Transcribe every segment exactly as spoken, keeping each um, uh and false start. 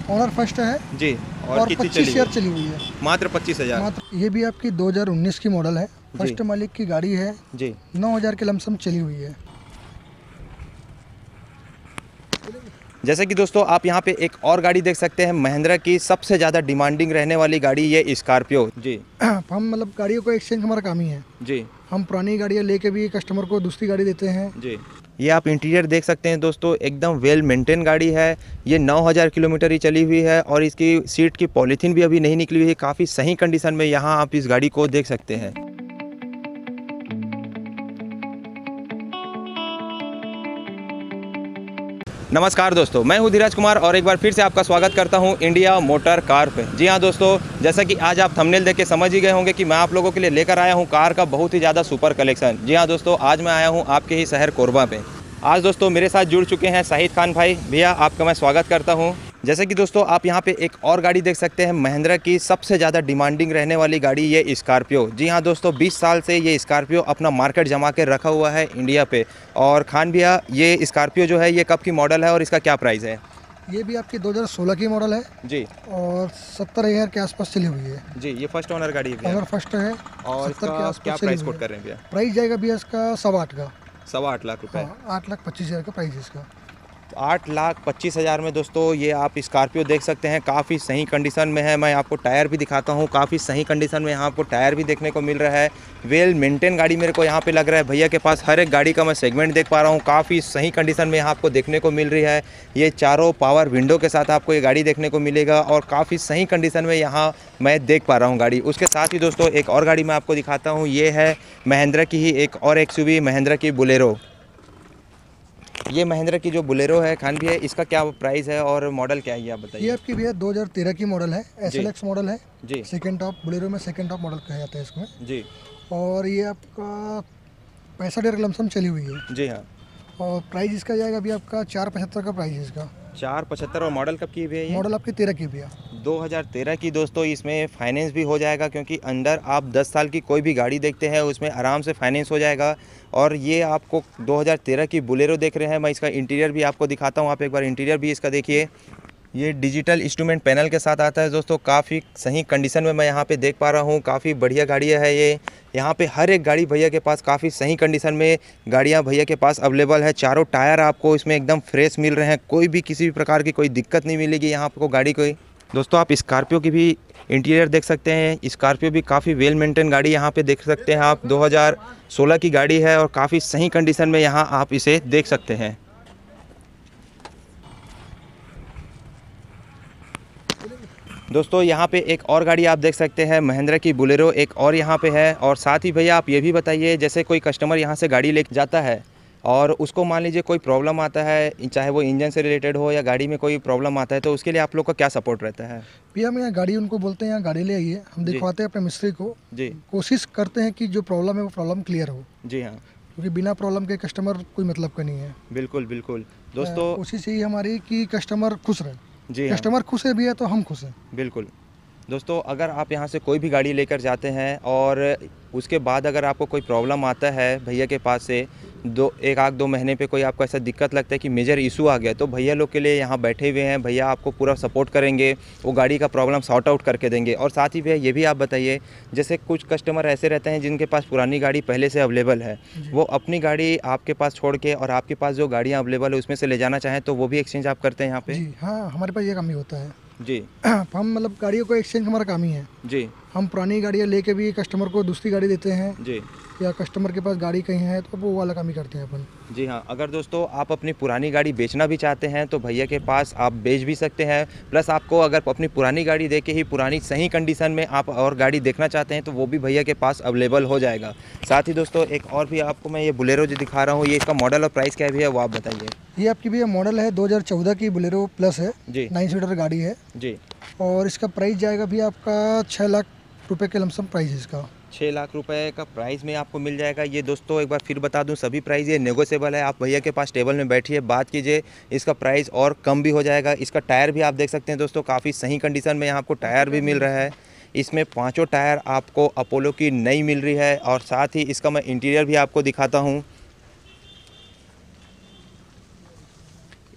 Honour first है जी। और, और कितनी पच्चीस चली हज़ार हुई? चली हुई है। मात्र पच्चीस हजार मात्र ये भी आपकी दो हज़ार उन्नीस की मॉडल है, फर्स्ट मालिक की गाड़ी है जी। नौ हज़ार के लमसम चली हुई है। जैसे कि दोस्तों आप यहाँ पे एक और गाड़ी देख सकते हैं, महिंद्रा की सबसे ज़्यादा डिमांडिंग रहने वाली गाड़ी ये स्कॉर्पियो जी। हम मतलब गाड़ियों को एक्सचेंज हमारा काम ही है जी। हम पुरानी गाड़ियाँ लेके भी कस्टमर को दूसरी गाड़ी देते हैं जी। ये आप इंटीरियर देख सकते हैं दोस्तों, एकदम वेल मेंटेन गाड़ी है। ये नौ हज़ार किलोमीटर ही चली हुई है और इसकी सीट की पॉलीथीन भी अभी नहीं निकली हुई है। काफ़ी सही कंडीशन में यहाँ आप इस गाड़ी को देख सकते हैं। नमस्कार दोस्तों, मैं हूं धीरज कुमार और एक बार फिर से आपका स्वागत करता हूं इंडिया मोटर कार पे। जी हां दोस्तों, जैसा कि आज आप थंबनेल देख के समझ ही गए होंगे कि मैं आप लोगों के लिए लेकर आया हूं कार का बहुत ही ज़्यादा सुपर कलेक्शन। जी हां दोस्तों, आज मैं आया हूं आपके ही शहर कोरबा पे। आज दोस्तों मेरे साथ जुड़ चुके हैं शाहिद खान भाई। भैया आपका मैं स्वागत करता हूं। जैसे कि दोस्तों आप यहां पे एक और गाड़ी देख सकते हैं, महिंद्रा की सबसे ज़्यादा डिमांडिंग रहने वाली गाड़ी ये स्कॉर्पियो। जी हां दोस्तों, बीस साल से ये स्कॉर्पियो अपना मार्केट जमा के रखा हुआ है इंडिया पे। और खान भैया, ये स्कॉर्पियो जो है ये कब की मॉडल है और इसका क्या प्राइस है? ये भी आपकी दो हज़ार सोलह की मॉडल है जी। और सत्तर हज़ार के आसपास चली हुई है। जी, ये फर्स्ट ओनर गाड़ी है भैया। ऑनर फर्स्ट है और सत्तर के इसका आसपास क्या चली प्राइस हुई कोट है। कर रहे हैं भैया? प्राइस जाएगा भैया इसका सवा आठ का। सवा आठ लाख रुपए। हाँ, आठ लाख पच्चीस हज़ार का प्राइस है इसका। तो आठ लाख पच्चीस हज़ार में दोस्तों ये आप स्कॉर्पियो देख सकते हैं, काफ़ी सही कंडीशन में है। मैं आपको टायर भी दिखाता हूँ, काफ़ी सही कंडीशन में यहाँ आपको टायर भी देखने को मिल रहा है। वेल मेंटेन गाड़ी मेरे को यहाँ पे लग रहा है। भैया के पास हर एक गाड़ी का मैं सेगमेंट देख पा रहा हूँ, काफ़ी सही कंडीशन में यहाँ आपको देखने को मिल रही है। ये चारों पावर विंडो के साथ आपको ये गाड़ी देखने को मिलेगा और काफ़ी सही कंडीशन में यहाँ मैं देख पा रहा हूँ गाड़ी। उसके साथ ही दोस्तों एक और गाड़ी मैं आपको दिखाता हूँ, ये है महिंद्रा की ही एक और एक्सयूवी, महिंद्रा की बोलेरो। ये महिंद्रा की जो बोलेरो है खान भी है, इसका क्या प्राइस है और मॉडल क्या है ये आप बताइए। ये आपकी भैया दो हज़ार तेरह की मॉडल है, एस एल एक्स मॉडल है जी। सेकेंड टॉप बोलेरो में सेकेंड टॉप मॉडल कहा जाता है इसमें जी। और ये आपका पैंसठ हज़ार लमसम चली हुई है। जी हाँ। और प्राइस इसका जाएगा अभी आपका चार पचहत्तर का प्राइस है इसका। चार पचहत्तर। और मॉडल कब की भी है ये? मॉडल आपकी तेरह की भैया। दो हज़ार तेरह की दोस्तों। इसमें फाइनेंस भी हो जाएगा क्योंकि अंडर आप दस साल की कोई भी गाड़ी देखते हैं उसमें आराम से फाइनेंस हो जाएगा। और ये आपको दो हज़ार तेरह की बोलेरो देख रहे हैं। मैं इसका इंटीरियर भी आपको दिखाता हूँ, आप एक बार इंटीरियर भी इसका देखिए। ये डिजिटल इंस्ट्रूमेंट पैनल के साथ आता है दोस्तों, काफ़ी सही कंडीशन में मैं यहाँ पे देख पा रहा हूँ। काफ़ी बढ़िया गाड़ी है ये। यहाँ पे हर एक गाड़ी भैया के पास काफ़ी सही कंडीशन में गाड़ियाँ भैया के पास अवेलेबल है। चारों टायर आपको इसमें एकदम फ्रेश मिल रहे हैं, कोई भी किसी भी प्रकार की कोई दिक्कत नहीं मिलेगी यहाँ आपको गाड़ी को। दोस्तों आप स्कॉर्पियो की भी इंटीरियर देख सकते हैं। स्कॉर्पियो भी काफ़ी वेल मेंटेन गाड़ी यहाँ पे देख सकते हैं आप। दो हज़ार सोलह की गाड़ी है और काफ़ी सही कंडीशन में यहाँ आप इसे देख सकते हैं। दोस्तों यहाँ पे एक और गाड़ी आप देख सकते हैं, महिंद्रा की बोलेरो एक और यहाँ पे है। और साथ ही भैया आप ये भी बताइए, जैसे कोई कस्टमर यहाँ से गाड़ी ले जाता है और उसको मान लीजिए कोई प्रॉब्लम आता है, चाहे वो इंजन से रिलेटेड हो या गाड़ी में कोई प्रॉब्लम आता है, तो उसके लिए आप लोग का क्या सपोर्ट रहता है? भैया हम यहाँ गाड़ी उनको बोलते हैं यहाँ गाड़ी ले आइए, हम दिखवाते हैं अपने मिस्त्री को जी। कोशिश करते हैं कि जो प्रॉब्लम है वो प्रॉब्लम क्लियर हो। जी हाँ, क्योंकि बिना प्रॉब्लम के कस्टमर कोई मतलब का नहीं है। बिल्कुल बिल्कुल दोस्तों। कोशिश यही हमारी कि कस्टमर खुश रहे। जी हाँ, कस्टमर खुश है भैया तो हम खुश हैं। बिल्कुल दोस्तों, अगर आप यहाँ से कोई भी गाड़ी लेकर जाते हैं और उसके बाद अगर आपको कोई प्रॉब्लम आता है भैया के पास से, दो एक आध दो महीने पे कोई आपको ऐसा दिक्कत लगता है कि मेजर इशू आ गया, तो भैया लोग के लिए यहाँ बैठे हुए हैं। भैया आपको पूरा सपोर्ट करेंगे, वो गाड़ी का प्रॉब्लम सॉर्ट आउट करके देंगे। और साथ ही भैया ये भी आप बताइए, जैसे कुछ कस्टमर ऐसे रहते हैं जिनके पास पुरानी गाड़ी पहले से अवेलेबल है, वो अपनी गाड़ी आपके पास छोड़ के और आपके पास जो गाड़ियाँ अवेलेबल है उसमें से ले जाना चाहें तो वो भी एक्सचेंज आप करते हैं यहाँ पे? जी हाँ, हमारे पास ये काम ही होता है जी। हम मतलब गाड़ियों को एक्सचेंज हमारा काम ही है जी। हम पुरानी गाड़ियाँ लेके भी कस्टमर को दूसरी गाड़ी देते हैं जी। या कस्टमर के पास गाड़ी कहीं है तो वो वाला काम ही करते हैं अपन। जी हाँ, अगर दोस्तों आप अपनी पुरानी गाड़ी बेचना भी चाहते हैं तो भैया के पास आप बेच भी सकते हैं। प्लस आपको अगर अपनी पुरानी गाड़ी देके ही पुरानी सही कंडीशन में आप और गाड़ी देखना चाहते हैं तो वो भी भैया के पास अवेलेबल हो जाएगा। साथ ही दोस्तों एक और भी आपको मैं ये बोलेरो जो दिखा रहा हूँ, ये इसका मॉडल और प्राइस क्या भी है वो आप बताइए। ये आपकी भैया मॉडल है दो हज़ार चौदह की बोलेरो प्लस है जी। नाइन सीटर गाड़ी है जी। और इसका प्राइस जाएगा भी आपका छः लाख रुपए के लमसम प्राइस है इसका। छः लाख रुपए का प्राइस में आपको मिल जाएगा। ये दोस्तों एक बार फिर बता दूं, सभी प्राइस ये नेगोशिएबल है। आप भैया के पास टेबल में बैठिए, बात कीजिए, इसका प्राइस और कम भी हो जाएगा। इसका टायर भी आप देख सकते हैं दोस्तों, काफ़ी सही कंडीशन में यहाँ आपको टायर भी मिल रहा है। इसमें पाँचों टायर आपको अपोलो की नई मिल रही है। और साथ ही इसका मैं इंटीरियर भी आपको दिखाता हूँ।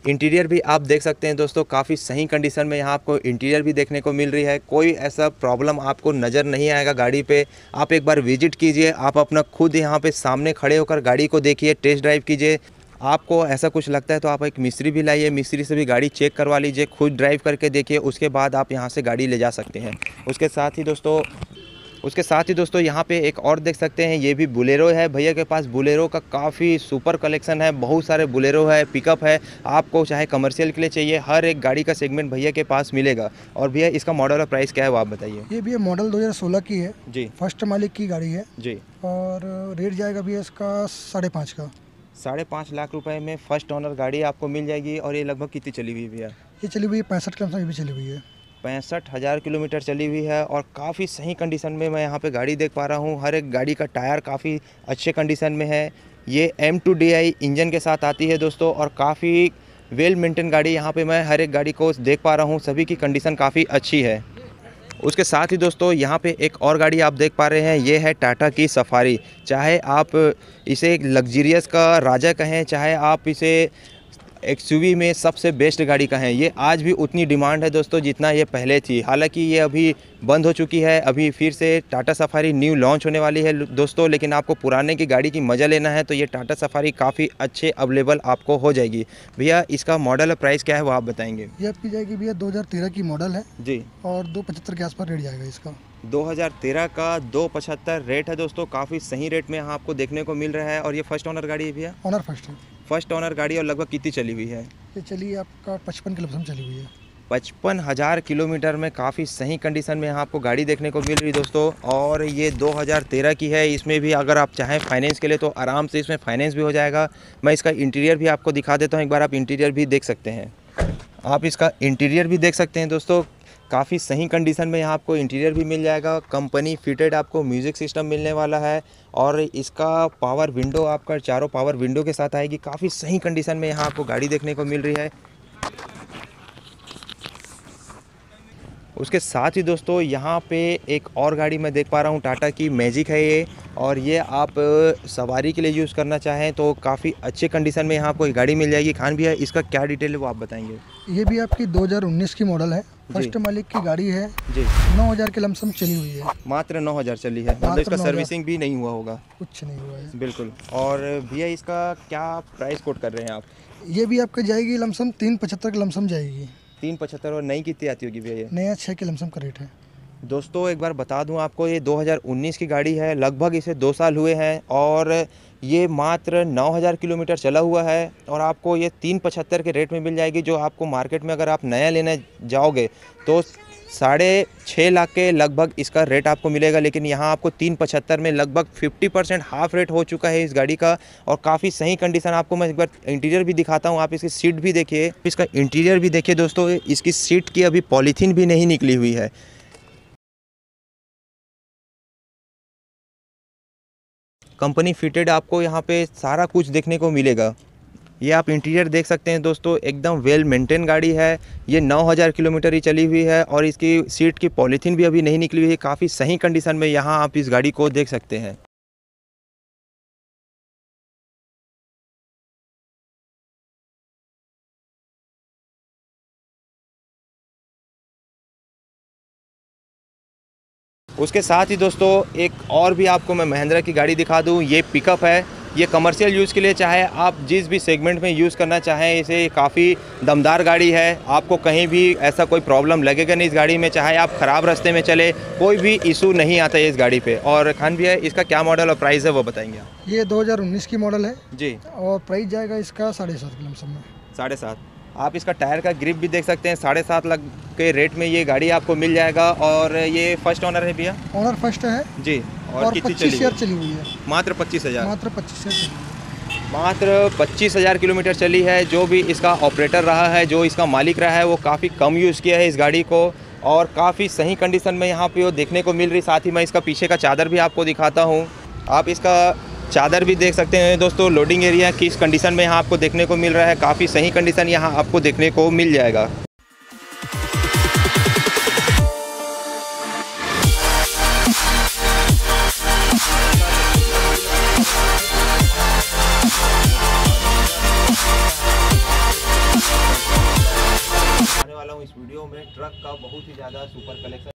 इंटीरियर भी आप देख सकते हैं दोस्तों, काफ़ी सही कंडीशन में यहाँ आपको इंटीरियर भी देखने को मिल रही है। कोई ऐसा प्रॉब्लम आपको नज़र नहीं आएगा गाड़ी पे। आप एक बार विजिट कीजिए, आप अपना खुद यहाँ पे सामने खड़े होकर गाड़ी को देखिए, टेस्ट ड्राइव कीजिए। आपको ऐसा कुछ लगता है तो आप एक मिस्त्री भी लाइए, मिस्त्री से भी गाड़ी चेक करवा लीजिए, खुद ड्राइव करके देखिए, उसके बाद आप यहाँ से गाड़ी ले जा सकते हैं। उसके साथ ही दोस्तों उसके साथ ही दोस्तों यहाँ पे एक और देख सकते हैं, ये भी बुलेरो है। भैया के पास बुलेरो का काफ़ी सुपर कलेक्शन है, बहुत सारे बुलेरो है, पिकअप है। आपको चाहे कमर्शियल के लिए चाहिए, हर एक गाड़ी का सेगमेंट भैया के पास मिलेगा। और भैया इसका मॉडल और प्राइस क्या है वो आप बताइए। ये भी मॉडल दो हज़ार सोलह की है जी, फर्स्ट मालिक की गाड़ी है जी। और रेट जाएगा भी इसका साढ़े पाँच का। साढ़े पाँच लाख रुपए में फर्स्ट ओनर गाड़ी आपको मिल जाएगी। और ये लगभग कितनी चली हुई है भैया? ये चली हुई है पैंसठ किलोमीटर, ये भी चली हुई है पैंसठ हज़ार किलोमीटर चली हुई है और काफ़ी सही कंडीशन में मैं यहाँ पे गाड़ी देख पा रहा हूँ। हर एक गाड़ी का टायर काफ़ी अच्छे कंडीशन में है। ये M two D I engine के साथ आती है दोस्तों और काफ़ी वेल मेंटेन गाड़ी यहाँ पे मैं हर एक गाड़ी को देख पा रहा हूँ, सभी की कंडीशन काफ़ी अच्छी है। उसके साथ ही दोस्तों यहाँ पे एक और गाड़ी आप देख पा रहे हैं, ये है टाटा की सफारी। चाहे आप इसे एक लग्जरियस का राजा कहें, चाहे आप इसे एक्सयूवी में सबसे बेस्ट गाड़ी का है, ये आज भी उतनी डिमांड है दोस्तों जितना ये पहले थी। हालांकि ये अभी बंद हो चुकी है, अभी फिर से टाटा सफारी न्यू लॉन्च होने वाली है दोस्तों। लेकिन आपको पुराने की गाड़ी की मज़ा लेना है तो ये टाटा सफारी काफ़ी अच्छे अवेलेबल आपको हो जाएगी। भैया इसका मॉडल और प्राइस क्या है वो आप बताएंगे। ये आपकी जाएगी भैया दो हज़ार तेरह की मॉडल है जी, और दो पचहत्तर के आसपास रेट जाएगा इसका। दो हज़ार तेरह का दो पचहत्तर रेट है दोस्तों, काफ़ी सही रेट में यहाँ आपको देखने को मिल रहा है। और ये फर्स्ट ओनर गाड़ी है भैया? ऑनर फर्स्ट है। फर्स्ट ओनर गाड़ी और लगभग कितनी चली हुई है? ये चली आपका पचपन किलोमीटर चली हुई है। पचपन हज़ार किलोमीटर में काफ़ी सही कंडीशन में यहाँ आपको गाड़ी देखने को मिल रही है दोस्तों। और ये दो हज़ार तेरह की है। इसमें भी अगर आप चाहें फाइनेंस के लिए तो आराम से इसमें फाइनेंस भी हो जाएगा। मैं इसका इंटीरियर भी आपको दिखा देता हूँ, एक बार आप इंटीरियर भी देख सकते हैं। आप इसका इंटीरियर भी देख सकते हैं दोस्तों, काफ़ी सही कंडीशन में यहाँ आपको इंटीरियर भी मिल जाएगा। कंपनी फिटेड आपको म्यूज़िक सिस्टम मिलने वाला है और इसका पावर विंडो आपका चारों पावर विंडो के साथ आएगी। काफ़ी सही कंडीशन में यहाँ आपको गाड़ी देखने को मिल रही है। उसके साथ ही दोस्तों यहाँ पे एक और गाड़ी मैं देख पा रहा हूँ, टाटा की मैजिक है ये। और ये आप सवारी के लिए यूज़ करना चाहें तो काफ़ी अच्छे कंडीशन में यहाँ आपको गाड़ी मिल जाएगी। खान भैया इसका क्या डिटेल है वो आप बताएंगे। ये भी आपकी दो हज़ार उन्नीस की मॉडल है, फर्स्ट मालिक की गाड़ी है जी। नौ हज़ार के लमसम चली हुई है। मात्र नौ हज़ार चली है, मतलब इसका सर्विसिंग भी नहीं हुआ होगा? कुछ नहीं हुआ है बिल्कुल। और भैया इसका क्या प्राइस कोट कर रहे हैं आप? ये भी आपका जाएगी लमसम तीन पचहत्तर के लमसम जाएगी। तीन पचहत्तर। और नई कितनी आती होगी भैया ये? नया छः के लमसम का रेट है दोस्तों। एक बार बता दूं आपको, ये दो हज़ार उन्नीस की गाड़ी है, लगभग इसे दो साल हुए हैं और ये मात्र नौ हज़ार किलोमीटर चला हुआ है। और आपको ये तीन पचहत्तर के रेट में मिल जाएगी, जो आपको मार्केट में अगर आप नया लेने जाओगे तो साढ़े छः लाख के लगभग इसका रेट आपको मिलेगा। लेकिन यहाँ आपको तीन पचहत्तर में लगभग पचास परसेंट हाफ रेट हो चुका है इस गाड़ी का। और काफ़ी सही कंडीशन। आपको मैं एक बार इंटीरियर भी दिखाता हूँ, आप इसकी सीट भी देखिए, इसका इंटीरियर भी देखिए दोस्तों। इसकी सीट की अभी पॉलीथीन भी नहीं निकली हुई है। कंपनी फिटेड आपको यहाँ पे सारा कुछ देखने को मिलेगा। ये आप इंटीरियर देख सकते हैं दोस्तों, एकदम वेल मेंटेन गाड़ी है। ये नौ हज़ार किलोमीटर ही चली हुई है और इसकी सीट की पॉलीथीन भी अभी नहीं निकली हुई है। काफ़ी सही कंडीशन में यहाँ आप इस गाड़ी को देख सकते हैं। उसके साथ ही दोस्तों एक और भी आपको मैं महिंद्रा की गाड़ी दिखा दूँ। ये पिकअप है, ये कमर्शियल यूज़ के लिए चाहे आप जिस भी सेगमेंट में यूज़ करना चाहें, इसे काफ़ी दमदार गाड़ी है। आपको कहीं भी ऐसा कोई प्रॉब्लम लगेगा नहीं इस गाड़ी में, चाहे आप ख़राब रास्ते में चले कोई भी इशू नहीं आता है इस गाड़ी पे। और खान भैया इसका क्या मॉडल और प्राइस है वो बताएंगे आप। ये दो हज़ार उन्नीस की मॉडल है जी, और प्राइस जाएगा इसका साढ़े सात के लमसम में। साढ़े सात। आप इसका टायर का ग्रिप भी देख सकते हैं, साढ़े सात लाख के रेट में ये गाड़ी आपको मिल जाएगा। और ये फर्स्ट ओनर है भैया? ऑनर फर्स्ट है जी। और, और कितनी पच्चीस चली हज़ार हुई? चली हुई है। मात्र पच्चीस हज़ार मात्र पच्चीस हज़ार चली हुई है। मात्र पच्चीस हज़ार किलोमीटर चली है। जो भी इसका ऑपरेटर रहा है, जो इसका मालिक रहा है, वो काफ़ी कम यूज़ किया है इस गाड़ी को और काफ़ी सही कंडीशन में यहाँ पे वो देखने को मिल रही। साथ ही मैं इसका पीछे का चादर भी आपको दिखाता हूँ। आप इसका चादर भी देख सकते हैं दोस्तों। लोडिंग एरिया किस कंडीशन में यहाँ आपको देखने को मिल रहा है, काफ़ी सही कंडीशन यहाँ आपको देखने को मिल जाएगा। आपका बहुत ही ज़्यादा सुपर कलेक्शन